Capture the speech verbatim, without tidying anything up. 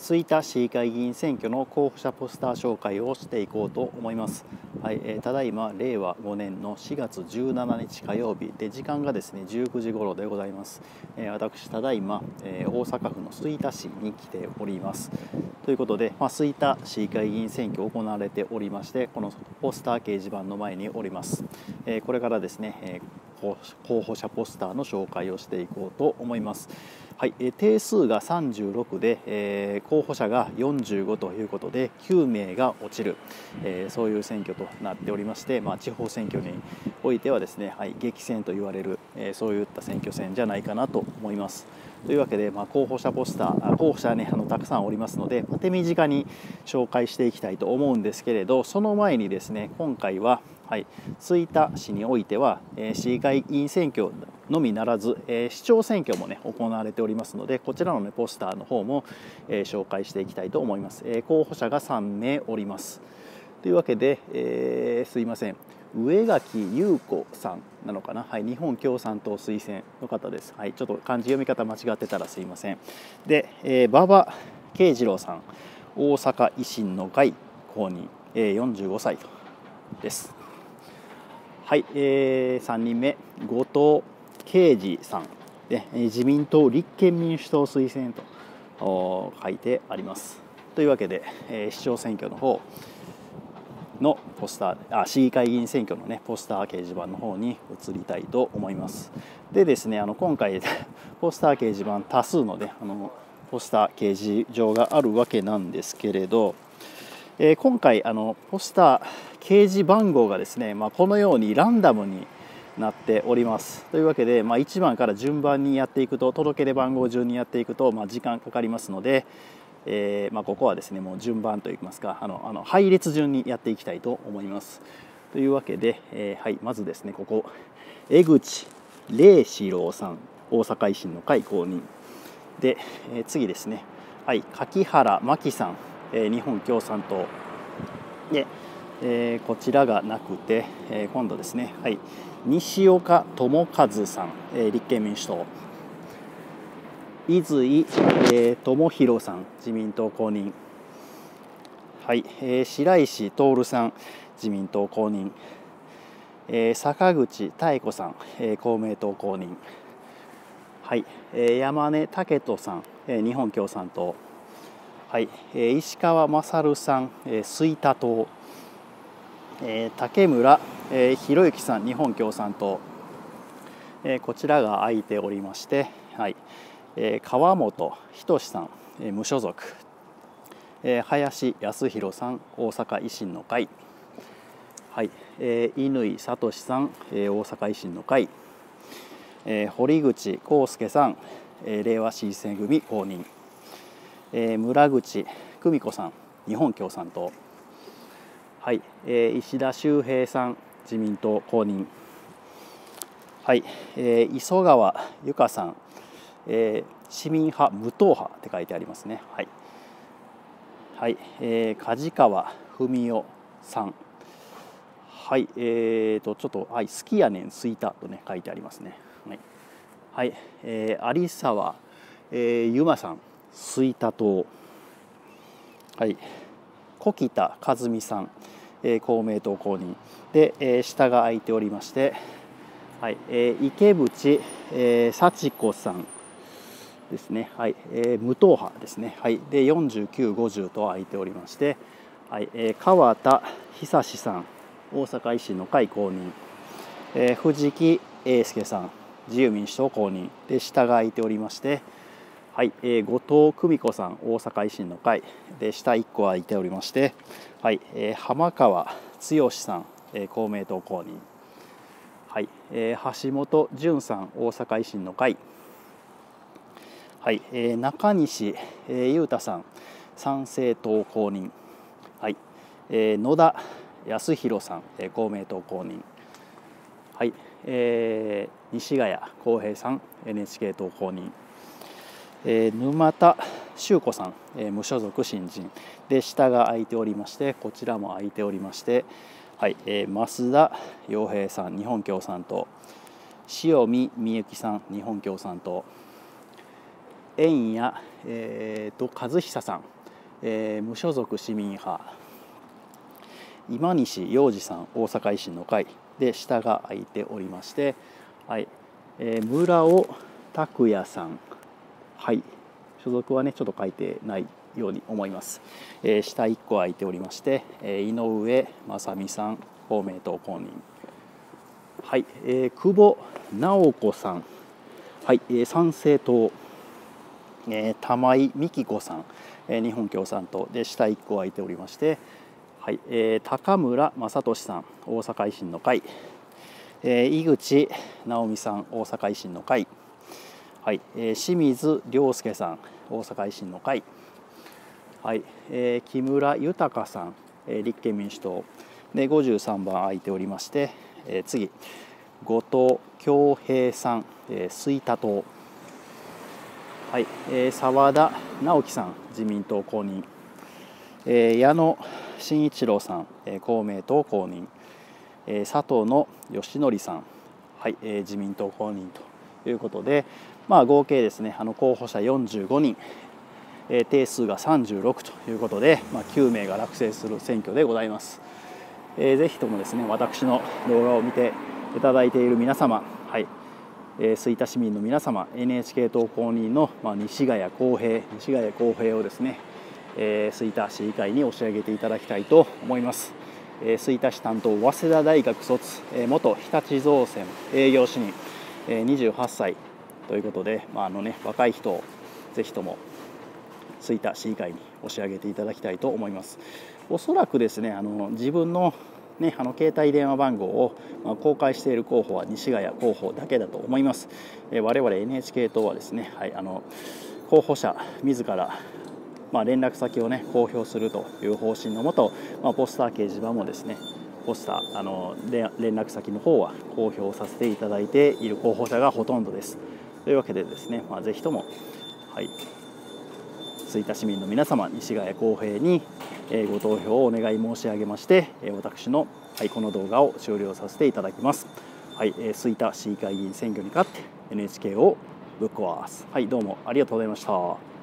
吹田市議会議員選挙の候補者ポスター紹介をしていこうと思います。はい、えー、ただいまれいわごねんのしがつじゅうしちにち火曜日で、時間がですねじゅうくじ頃でございます。えー、私ただいま、えー、大阪府の吹田市に来ております。ということで、まあ、吹田市議会議員選挙行われておりまして、このポスター掲示板の前におります。えー、これからですね、えー、候補者ポスターの紹介をしていこうと思います。はい、えー、定数がさんじゅうろくで、えー、候補者がよんじゅうごということできゅうめいが落ちる、えー、そういう選挙となっておりまして、まあ、地方選挙においてはですね、はい、激戦と言われる、えー、そういった選挙戦じゃないかなと思います。というわけで、まあ、候補者ポスター、候補者は、ね、あのたくさんおりますので、手短に紹介していきたいと思うんですけれど、その前にですね、今回は、はい、吹田市においては、えー、市議会議員選挙のみならず、えー、市長選挙も、ね、行われておりますので、こちらの、ね、ポスターの方も、えー、紹介していきたいと思います。えー、候補者がさんめいおります。というわけで、えー、すいません、上垣優子さんなのかな、はい、日本共産党推薦の方です。はい、ちょっと漢字読み方間違ってたらすいません。で、えー、馬場慶次郎さん、大阪維新の会公認、えー、よんじゅうごさいです。はい、えー、さんにんめ、後藤圭司さんで、自民党立憲民主党推薦と書いてあります。というわけで、えー、市長選挙の方のポスター、あ、市議会議員選挙のねポスター掲示板の方に移りたいと思います。でですね、あの今回ポスター掲示板多数のねあのポスター掲示場があるわけなんですけれど、えー、今回あのポスター掲示番号がですね、まあ、このようにランダムになっております。というわけで、まあ、いちばんから順番にやっていくと、届け出番号順にやっていくと、まあ、時間かかりますので、えーまあ、ここはですねもう順番といいますか、あのあの配列順にやっていきたいと思います。というわけで、えーはい、まずですねここ江口礼志郎さん、大阪維新の会公認で、えー、次ですね、はい、柿原真紀さん、えー、日本共産党で、えー、こちらがなくて、えー、今度ですね、はい、西岡智和さん、えー、立憲民主党、伊豆、えー、智弘さん、自民党公認、はい、えー、白石徹さん、自民党公認、えー、坂口妙子さん、えー、公明党公認、はい、えー、山根武人さん、えー、日本共産党、はい、えー、石川勝さん、えー、吹田党、えー、竹村、えー、博之さん、日本共産党、えー、こちらが空いておりまして、はい、えー、川本仁さん、えー、無所属、えー、林康弘さん、大阪維新の会、はい、えー、乾聡さん、えー、大阪維新の会、えー、堀口康介さん、えー、れいわ新選組公認、えー、村口久美子さん、日本共産党、はい、えー、石田修平さん、自民党公認、はい、えー、磯川由香さん、えー、市民派無党派って書いてありますね。はい、はい、えー、梶川文夫さん、はい、えーとちょっと、はい、好きやねん吹田とね書いてありますね。はい、はい、えー、有沢、えー、由真さん、吹田党、はい、小北和美さん、えー、公明党公認で、えー、下が空いておりまして、はい、えー、池淵、えー、幸子さんですね、はい、えー、無党派ですね、はい、でよんじゅうきゅう、ごじゅうと空いておりまして、はい、えー、川田久志さん、大阪維新の会公認、えー、藤木英介さん、自由民主党公認で下が空いておりまして、はい、えー、後藤久美子さん、大阪維新の会で下いっこ空いておりまして、はい、えー、浜川剛さん、えー、公明党公認、はい、えー、橋本淳さん、大阪維新の会、はい、えー、中西、えー、裕太さん、参政党公認、はい、えー、野田康弘さん、えー、公明党公認、はい、えー、西ヶ谷浩平さん、エヌエイチケー 党公認、えー、沼田修子さん、えー、無所属新人で下が空いておりまして、こちらも空いておりまして、はい、えー、増田洋平さん、日本共産党、塩見美幸さん、日本共産党、円谷、えー、と和久さん、 えー、無所属市民派今西洋二さん、大阪維新の会で下が空いておりまして、はい、えー、村尾拓也さん、はい、所属はねちょっと書いてないように思います。えー、下いっこ空いておりまして、えー、井上正美さん、公明党公認、はい、えー、久保直子さん、はい、えー、参政党、えー、玉井美紀子さん、えー、日本共産党で下いっこ空いておりまして、はい、えー、高村正俊さん、大阪維新の会、えー、井口直美さん、大阪維新の会、はい、えー、清水亮介さん、大阪維新の会、はい、えー、木村豊さん、えー、立憲民主党でごじゅうさんばん空いておりまして、えー、次後藤恭平さん、えー、吹田党、はい、えー、澤田直樹さん、自民党公認、えー、矢野真一郎さん、えー、公明党公認、えー、佐藤野義則さん、はい、えー、自民党公認ということで、まあ、合計ですね、あの候補者よんじゅうごにん、えー、定数がさんじゅうろくということで、まあ、きゅうめいが落選する選挙でございます。えー、ぜひともですね、私の動画を見ていただいている皆様、はい、えー、吹田市民の皆様、エヌエイチケー 党公認の、まあ、西谷公平、西谷公平をですね、えー、吹田市議会に押し上げていただきたいと思います。えー、吹田市担当、早稲田大学卒、えー、元日立造船営業主任、えー、にじゅうはっさいということで、まああのね、若い人をぜひとも吹田市議会に押し上げていただきたいと思います。おそらくですね、あの自分のね、あの携帯電話番号を公開している候補は西谷候補だけだと思います。えー、我々 エヌエイチケー 党はですね、はい、あの候補者自らまあ、連絡先をね公表するという方針のもと、まあ、ポスター掲示板もですねポスターあの連絡先の方は公表させていただいている候補者がほとんどです。というわけでですね、まあ、ぜひとも、はい、吹田市民の皆様、西谷公平にご投票をお願い申し上げまして、私の、はい、この動画を終了させていただきます。はい、吹田市議会議員選挙に勝って エヌエイチケー をぶっ壊す。はい、どうもありがとうございました。